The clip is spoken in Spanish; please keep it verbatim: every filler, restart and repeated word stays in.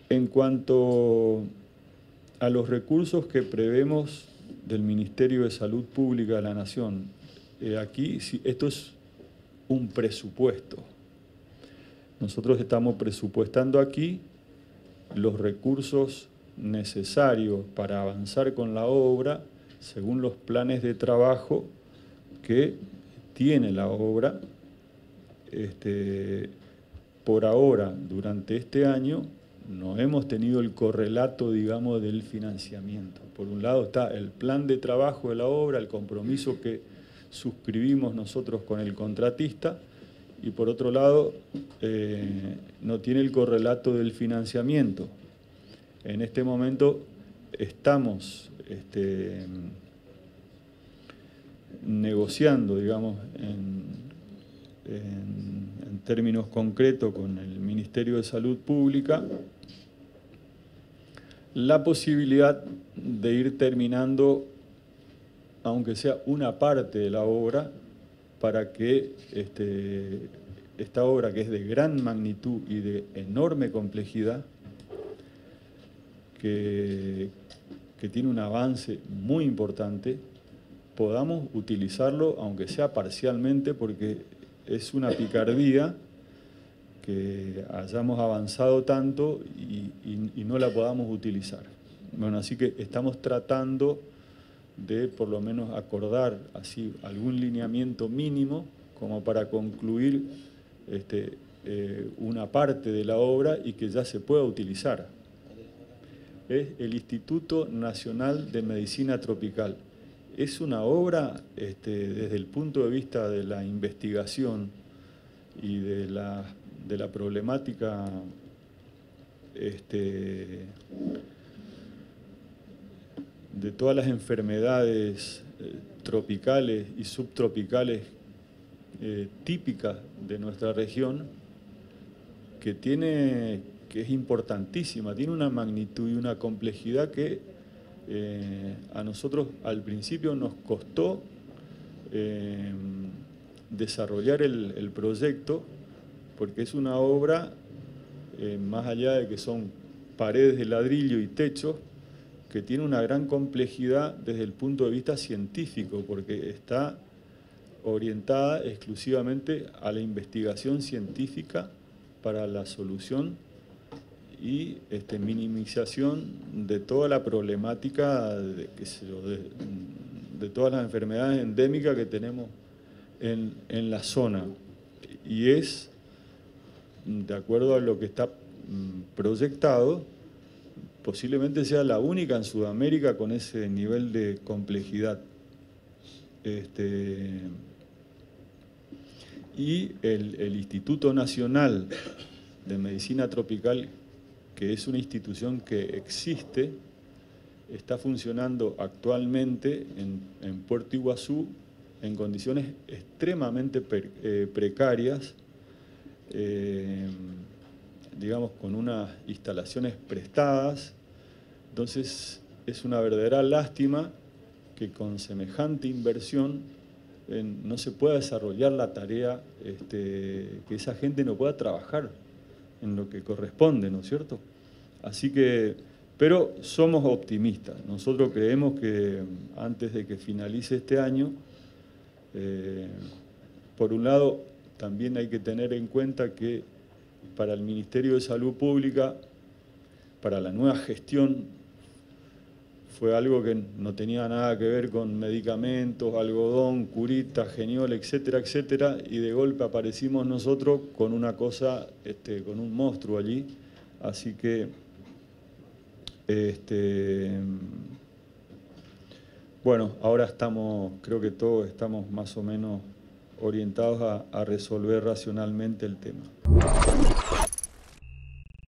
En cuanto a los recursos que prevemos del Ministerio de Salud Pública de la Nación, eh, aquí esto es un presupuesto. Nosotros estamos presupuestando aquí los recursos necesarios para avanzar con la obra según los planes de trabajo que tiene la obra. Este, por ahora, durante este año, no hemos tenido el correlato, digamos, del financiamiento. Por un lado está el plan de trabajo de la obra, el compromiso que suscribimos nosotros con el contratista, y por otro lado eh, no tiene el correlato del financiamiento. En este momento estamos este, negociando, digamos, en, en, en términos concretos con el Ministerio de Salud Pública la posibilidad de ir terminando, aunque sea una parte de la obra, para que este, esta obra, que es de gran magnitud y de enorme complejidad, que, que tiene un avance muy importante, podamos utilizarlo, aunque sea parcialmente, porque es una picardía que hayamos avanzado tanto y, y, y no la podamos utilizar. Bueno, así que estamos tratando de por lo menos acordar así algún lineamiento mínimo como para concluir este, eh, una parte de la obra y que ya se pueda utilizar. Es el Instituto Nacional de Medicina Tropical. Es una obra, este, desde el punto de vista de la investigación y de la, de la problemática este, de todas las enfermedades eh, tropicales y subtropicales eh, típicas de nuestra región, que tiene, que es importantísima, tiene una magnitud y una complejidad que eh, a nosotros al principio nos costó eh, desarrollar el, el proyecto, porque es una obra, eh, más allá de que son paredes de ladrillo y techo, que tiene una gran complejidad desde el punto de vista científico, porque está orientada exclusivamente a la investigación científica para la solución y este, minimización de toda la problemática de, qué sé yo, de, de todas las enfermedades endémicas que tenemos en, en la zona. Y es, de acuerdo a lo que está proyectado, posiblemente sea la única en Sudamérica con ese nivel de complejidad. Este, y el, el Instituto Nacional de Medicina Tropical, que es una institución que existe, está funcionando actualmente en, en Puerto Iguazú en condiciones extremadamente per, eh, precarias, eh, digamos, con unas instalaciones prestadas. Entonces es una verdadera lástima que con semejante inversión eh, no se pueda desarrollar la tarea, este, que esa gente no pueda trabajar en lo que corresponde, ¿no es cierto? Así que, pero somos optimistas. Nosotros creemos que antes de que finalice este año, eh, por un lado, también hay que tener en cuenta que para el Ministerio de Salud Pública, para la nueva gestión, fue algo que no tenía nada que ver con medicamentos, algodón, curita, geniol, etcétera, etcétera, y de golpe aparecimos nosotros con una cosa, este, con un monstruo allí. Así que, este, bueno, ahora estamos, creo que todos estamos más o menos orientados a, a resolver racionalmente el tema.